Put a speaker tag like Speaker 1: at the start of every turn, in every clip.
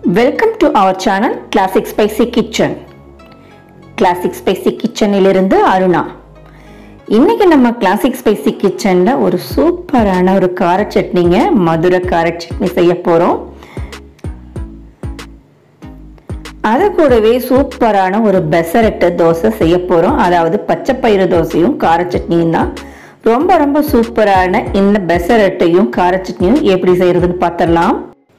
Speaker 1: Welcome to our channel Classic Spicy Kitchen. Classic Spicy Kitchen இலிருந்து அருணா. இன்னைக்கு நம்ம Classic Spicy Kitchenல ஒரு சூப்பரான ஒரு கார சட்னிங்க, மதுரை கார சட்னி செய்ய போறோம். அது கூடவே சூப்பரான ஒரு பெசரட் தோசை செய்ய போறோம். அதாவது பச்சைப்பயிறு தோசையும் கார சட்னியும் தான். ரொம்ப சூப்பரான இந்த பெசரட்டையும் கார சட்னியும் எப்படி செய்யறதுன்னு பார்த்தறலாம்.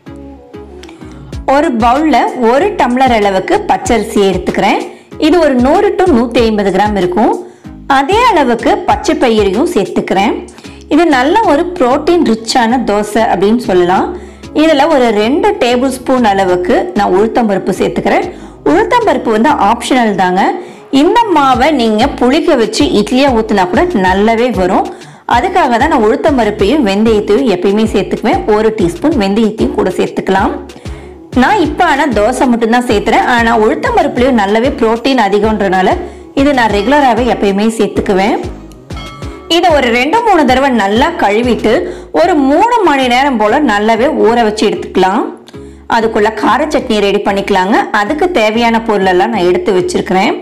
Speaker 1: ஒரு பவுல்ல ஒரு டம்ளர் அளவுக்கு பச்சரிசி எடுத்துக்கிறேன். இது ஒரு 100 to 150 கிராம் இருக்கும். அதே அளவுக்கு பச்சை பயிரையும் சேர்த்துக்கிறேன். இது நல்ல ஒரு புரோட்டீன் ரிச்சான தோசை அப்படின்னு சொல்லலாம். இதில் ஒரு 2 டேபிள் ஸ்பூன் அளவுக்கு நான் உளுத்தம்பருப்பு சேர்த்துக்கிறேன். உளுத்தம்பருப்பு வந்து ஆப்ஷனல் தாங்க. இந்த மாவை நீங்கள் புளிக்க வச்சு இட்லியாக ஊற்றினா கூட நல்லாவே வரும். அதுக்காக தான் நான் உளுத்தம்பருப்பையும் வெந்தயத்தையும் எப்பயுமே சேர்த்துக்குவேன். 1 டீஸ்பூன் வெந்தயத்தையும் கூட சேர்த்துக்கலாம். நான் இப்போ ஆனால் தோசை மட்டும்தான் சேர்த்துறேன். ஆனால் உளுத்தம்பருப்புலையும் நல்லாவே புரோட்டீன் அதிகம்ன்றனால இது நான் ரெகுலராகவே எப்பயுமே சேர்த்துக்குவேன். இதை ஒரு 2-3 தடவை நல்லா கழுவிட்டு ஒரு 3 மணி நேரம் போல் நல்லாவே ஊற வச்சு எடுத்துக்கலாம். அதுக்குள்ள கார சட்னி ரெடி பண்ணிக்கலாங்க. அதுக்கு தேவையான பொருளெல்லாம் நான் எடுத்து வச்சிருக்கிறேன்.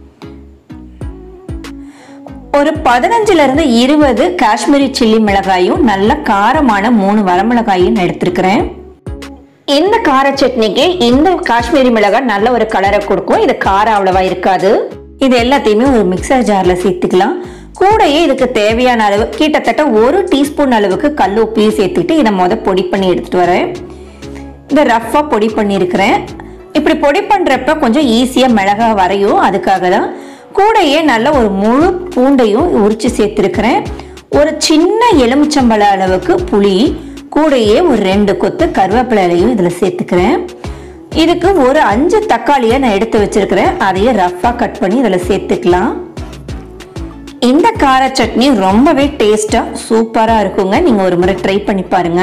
Speaker 1: ஒரு 15லிருந்து 20 காஷ்மீரி சில்லி மிளகாயும் நல்ல காரமான 3 வரமிளகாயும் நான் எடுத்துருக்கிறேன். இந்த கார சட்னிக்கு இந்த காஷ்மீரி மிளகாய் நல்ல ஒரு கலரை கொடுக்கும். இது காரம் அவ்வளவா இருக்காது. இது எல்லாத்தையுமே ஒரு மிக்சர் ஜார்ல சேர்த்துக்கலாம். கூடயே இதுக்கு தேவையான அளவு கிட்டத்தட்ட 1 டீஸ்பூன் அளவுக்கு கல் உப்பையும் சேர்த்துட்டு இதை பொடி பண்ணி எடுத்துட்டு வரேன். இதை ரஃபா பொடி பண்ணியிருக்கிறேன். இப்படி பொடி பண்றப்ப கொஞ்சம் ஈஸியா மிளகா வரையும். அதுக்காக தான். கூடயே நல்ல ஒரு முழு பூண்டையும் உரிச்சு சேர்த்திருக்கிறேன். ஒரு சின்ன எலுமிச்சம்பழ அளவுக்கு புளி, கூடயே ஒரு 2 கொத்து கருவேப்பிலையும் இதில் சேர்த்துக்கிறேன். இதுக்கு ஒரு 5 தக்காளியை நான் எடுத்து வச்சிருக்கிறேன். அதையே ரஃபா கட் பண்ணி இதில் சேர்த்துக்கலாம். இந்த கார சட்னி ரொம்பவே டேஸ்டா சூப்பரா இருக்குங்க. நீங்க ஒரு முறை ட்ரை பண்ணி பாருங்க.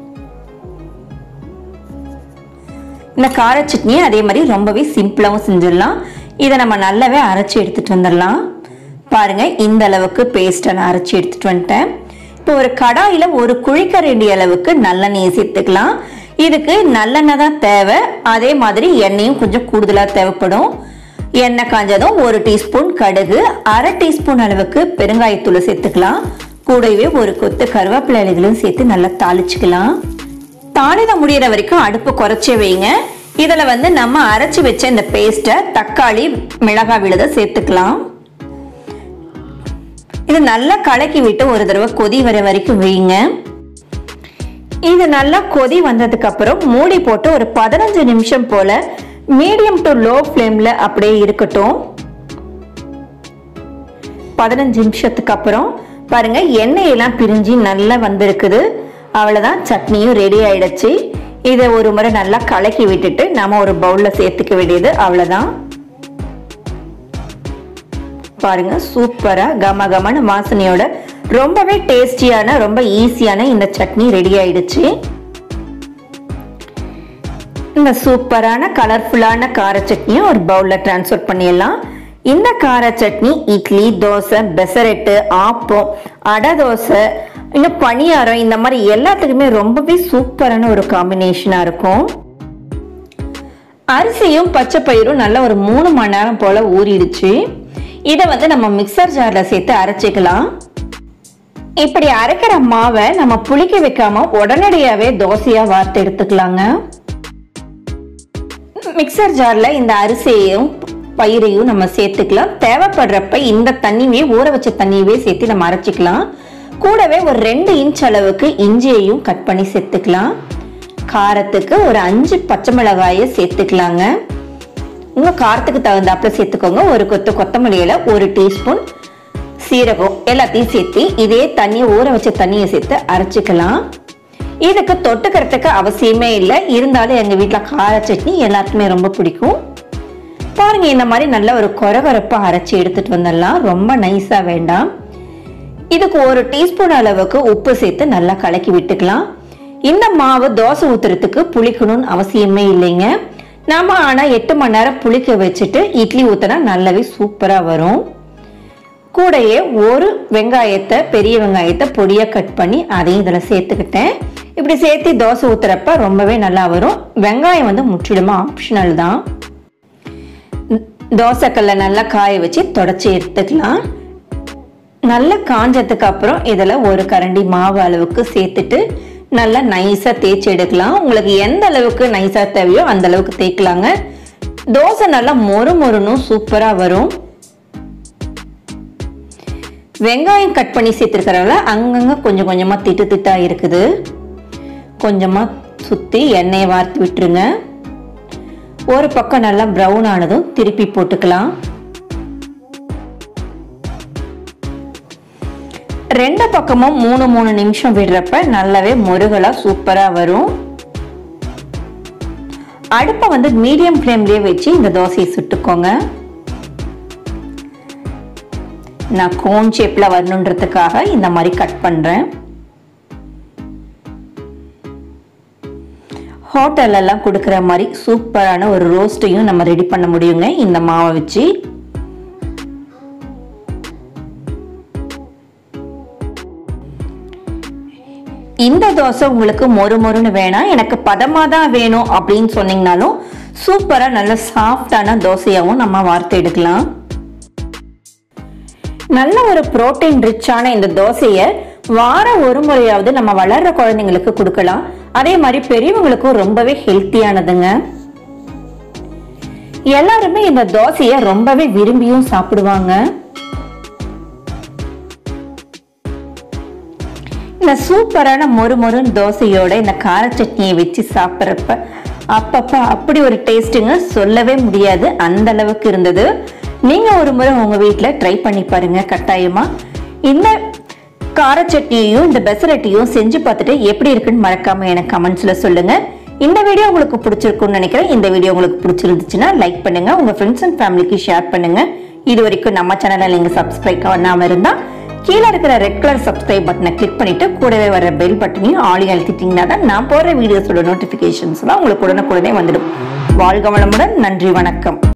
Speaker 1: இந்த கார சட்னியை அதே மாதிரி ரொம்பவே சிம்பிளாகவும் செஞ்சிடலாம். இதை நம்ம நல்லாவே அரைச்சி எடுத்துட்டு வந்துடலாம். பாருங்க, இந்த அளவுக்கு பேஸ்ட்டை நான் அரைச்சி எடுத்துட்டு வந்துட்டேன். இப்போ ஒரு கடாயில ஒரு குழிக்கரண்டி அளவுக்கு நல்லெண்ணெயை சேர்த்துக்கலாம். இதுக்கு நல்லெண்ணெய் தான் தேவை. அதே மாதிரி எண்ணெயும் கொஞ்சம் கூடுதலா தேவைப்படும். எண்ணெய் காஞ்சதும் 1 டீஸ்பூன் கடுகு, 1/2 டீஸ்பூன் அளவுக்கு பெருங்காயத்தூளை சேர்த்துக்கலாம். கூடவே ஒரு கொத்து கருவேப்பிலைகளையும் சேர்த்து நல்லா தாளிச்சுக்கலாம். தாளித முடிகிற வரைக்கும் அடுப்பு குறைச்சே வைங்க. இதுல நம்ம அரைச்சி வச்ச இந்த பேஸ்ட்டை தக்காளி மிளகாய் விழுத சேர்த்துக்கலாம். இது நல்லா கலக்கி விட்டு ஒரு தடவை கொதி வர வரைக்கும் வைங்க. இது நல்லா கொதி வந்ததுக்கு அப்புறம் மூடி போட்டு ஒரு 15 நிமிஷம் போல மீடியம் டு லோ ஃப்ளேம்ல அப்படியே இருக்கட்டும். 15 நிமிஷத்துக்கு அப்புறம் பாருங்க, எண்ணெயெல்லாம் பிரிஞ்சு நல்லா வந்திருக்குது. அவ்வளவுதான், சட்னியும் ரெடி ஆயிடுச்சு. இதை ஒரு முறை நல்லா கலக்கி விட்டுட்டு நம்ம ஒரு பவுல்ல சேர்த்துக்க வேண்டியது அவ்வளவுதான். பாருங்க, சூப்பரா கமகமான வாசனையோட ரொம்பவே டேஸ்டியான ரொம்ப ஈஸியான இந்த சட்னி ரெடி ஆயிடுச்சு. இந்த சூப்பரான கலர்ஃபுல்லான கார சட்னியை ஒரு பவுல்ல டிரான்ஸ்ஃபர் பண்ணிடலாம். இந்த கார சட்னி இட்லி, தோசை, பெசரட்டு, ஆப்பம், அடை தோசை, இன்னும் பணியாரம், இந்த மாதிரி எல்லாத்துக்குமே ரொம்பவே சூப்பரான ஒரு காம்பினேஷனா இருக்கும். அரிசியும் பச்சை பயிரும் நல்லா ஒரு 3 மணி நேரம் போல ஊறிடுச்சு. இதை நம்ம மிக்சர் ஜார்ல சேர்த்து அரைச்சிக்கலாம். இப்படி அரைக்கிற மாவை நம்ம புளிக்க வைக்காம உடனடியாவே தோசையா வார்த்து எடுத்துக்கலாங்க. மிக்சர் ஜார்ல இந்த அரிசியையும் பயிரையும் நம்ம சேர்த்துக்கலாம். தேவைப்படுறப்ப இந்த தண்ணியே ஊற வச்ச தண்ணியவே சேர்த்து நம்ம அரைச்சிக்கலாம். கூடவே ஒரு 2 இன்ச் அளவுக்கு இஞ்சியையும் கட் பண்ணி சேர்த்துக்கலாம். காரத்துக்கு ஒரு 5 பச்சை மிளகாயை சேர்த்துக்கலாங்க. உங்க காரத்துக்கு தகுந்தாப்புல சேர்த்துக்கோங்க. ஒரு கொத்து கொத்தமல்லியில 1 டீஸ்பூன் சீரகம் எல்லாத்தையும் சேர்த்து இதே தண்ணியை ஊற வச்ச தண்ணியை சேர்த்து அரைச்சிக்கலாம். இதுக்கு தொட்டுக்கிறதுக்கு அவசியமே இல்லை. இருந்தாலும் எங்க வீட்டுல கார சட்னி எல்லாத்துக்குமே ரொம்ப பிடிக்கும். பாருங்க, இந்த மாதிரி நல்ல ஒரு கொரகொரப்பா அரைச்சி எடுத்துட்டு வந்துடலாம். ரொம்ப நைஸா வேண்டாம். இதுக்கு 1 டீஸ்பூன் அளவுக்கு உப்பு சேர்த்து நல்லா கலக்கி விட்டுக்கலாம். இந்த மாவு தோசை ஊத்துறதுக்கு புளிக்கணும்னு அவசியமே இல்லைங்க. நாம ஆனா 8 மணி நேரம் புளிக்க வச்சுட்டு இட்லி ஊத்தினா நல்லாவே சூப்பரா வரும். கூடயே ஒரு வெங்காயத்தை, பெரிய வெங்காயத்தை பொடியா கட் பண்ணி அதையும் இதுல சேர்த்துக்கிட்டேன். இப்படி சேர்த்து தோசை ஊத்துறப்ப ரொம்பவே நல்லா வரும். வெங்காயம் வந்து முற்றிலுமா ஆப்ஷனல் தான். தோசைக்கல்ல நல்லா காய வச்சு தொடச்சி எடுத்துக்கலாம். நல்லா காஞ்சதுக்கு அப்புறம் இதில் ஒரு கரண்டி மாவு அளவுக்கு சேர்த்துட்டு நல்லா நைஸாக தேய்ச்சி எடுக்கலாம். உங்களுக்கு எந்த அளவுக்கு நைஸாக தேவையோ அந்த அளவுக்கு தேய்க்கலாங்க. தோசை நல்லா மொறு மொறுன்னு சூப்பராக வரும். வெங்காயம் கட் பண்ணி சேர்த்துருக்கிறதால அங்கங்கே கொஞ்சம் கொஞ்சமாக திட்டு திட்டாக இருக்குது. கொஞ்சமாக சுற்றி எண்ணெயை வார்த்து விட்டுருங்க. ஒரு பக்கம் நல்லா ப்ரௌன் ஆனதும் திருப்பி போட்டுக்கலாம். ரெண்டு பக்கமும் 3 நிமிஷம் விடுறப்ப நல்லாவே முருகலா சூப்பரா வரும். அடுப்பை வந்து மீடியம் ஃப்ளேம்லயே வச்சு இந்த தோசையை சுட்டுக்கோங்க. நான் கோன் ஷேப்ல வரணுன்றதுக்காக இந்த மாதிரி கட் பண்றேன். ஹோட்டல்ல எல்லாம் கொடுக்குற மாதிரி சூப்பரான ஒரு ரோஸ்டையும் நம்ம ரெடி பண்ண முடியுங்க இந்த மாவை வச்சு. இந்த தோசை உங்களுக்கு மொறு மொறுன்னு வேணாம், எனக்கு பதமாக தான் வேணும் அப்படின்னு சொன்னீங்கனாலும் சூப்பராக நல்ல சாஃப்டான தோசையாகவும் நம்ம வார்த்து எடுக்கலாம். நல்ல ஒரு புரோட்டீன் ரிச்சான இந்த தோசையை வாரம் ஒரு முறையாவது நம்ம வளர்ற குழந்தைங்களுக்கு கொடுக்கலாம். அதே மாதிரி பெரியவங்களுக்கும் ரொம்பவே ஹெல்த்தியானதுங்க. எல்லாருமே இந்த தோசையை ரொம்பவே விரும்பியும் சாப்பிடுவாங்க. இந்த சூப்பரான மொறு மொறுன்னு தோசையோட இந்த கார சட்னியை வச்சு சாப்பிட்றப்ப அப்பப்ப அப்படி ஒரு டேஸ்ட்டுங்க, சொல்லவே முடியாது, அந்த அளவுக்கு இருந்தது. நீங்க ஒரு முறை உங்க வீட்டில் ட்ரை பண்ணி பாருங்க கட்டாயமா. இந்த கார சட்னியையும் இந்த பெசரட்டையும் செஞ்சு பார்த்துட்டு எப்படி இருக்குன்னு மறக்காம எனக்கு கமெண்ட்ஸ்ல சொல்லுங்க. இந்த வீடியோ உங்களுக்கு பிடிச்சிருக்கும்னு நினைக்கிறேன். இந்த வீடியோ உங்களுக்கு பிடிச்சிருந்துச்சுன்னா லைக் பண்ணுங்க, உங்க ஃப்ரெண்ட்ஸ் அண்ட் ஃபேமிலிக்கு ஷேர் பண்ணுங்க. இது வரைக்கும் நம்ம சேனலை நீங்க சப்ஸ்கிரைப் பண்ணாம இருந்தா கீழே இருக்கிற ரெட் கலர் சப்ஸ்கிரைப் பட்டனை கிளிக் பண்ணிட்டு கூடவே வர பெல் பட்டனையும் ஆளி அழுத்திட்டீங்கன்னா தான் நான் போடுற வீடியோஸோட நோட்டிபிகேஷன்ஸ்லாம் உங்களுக்கு உடனுக்குடனே வந்துடும். வாழ்க வளமுடன். நன்றி, வணக்கம்.